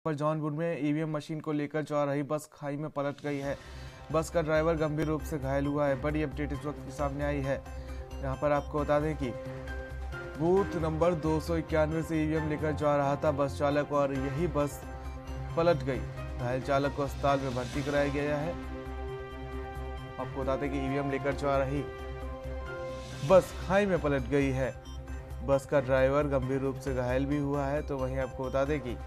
पर जौनपुर में EVM machine को लेकर जा रही बस खाई में पलट गई है। बस का ड्राइवर गंभीर रूप से घायल हुआ है। बड़ी अपडेट इस वक्त सामने आई है। यहाँ पर आपको बता दें कि बूथ नंबर 291 से ईवीएम लेकर जा रहा था बस चालक और यही बस पलट गई। घायल चालक को अस्पताल में भर्ती कराया गया है। आपको बता दें कि ईवीएम लेकर जा रही बस खाई में पलट गई है। बस का ड्राइवर गंभीर रूप से घायल भी हुआ है। तो वहीं आपको बता दें कि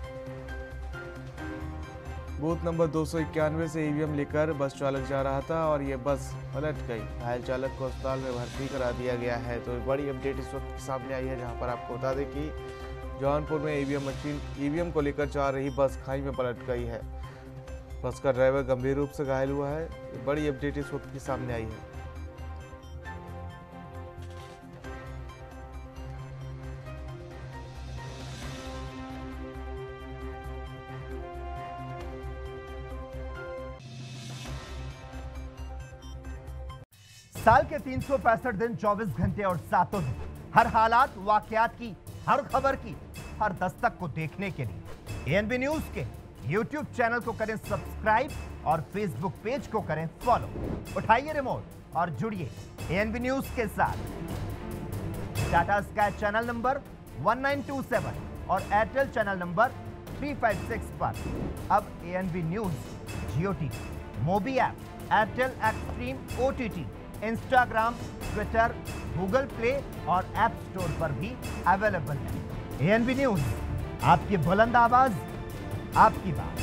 बूथ नंबर 291 से ईवीएम लेकर बस चालक जा रहा था और ये बस पलट गई। घायल चालक को अस्पताल में भर्ती करा दिया गया है। तो बड़ी अपडेट इस वक्त सामने आई है, जहां पर आपको बता दें कि जौनपुर में ईवीएम को लेकर जा रही बस खाई में पलट गई है। बस का ड्राइवर गंभीर रूप से घायल हुआ है। बड़ी अपडेट इस वक्त की सामने आई है। साल के 365 दिन 24 घंटे और 7 दिन हर हालात वाकयात की हर खबर की हर दस्तक को देखने के लिए एएनबी न्यूज के यूट्यूब चैनल को करें सब्सक्राइब और फेसबुक पेज को करें फॉलो। उठाइए रिमोट और जुड़िए एएनबी न्यूज के साथ। टाटा स्काई चैनल नंबर 1927 और एयरटेल चैनल नंबर 356 पर अब ANB news Jio TV, mobi app, Airtel Xstream OTT, Instagram, Twitter, Google Play और ऐप स्टोर पर भी अवेलेबल है। एएनबी न्यूज, आपकी बुलंद आवाज, आपकी बात।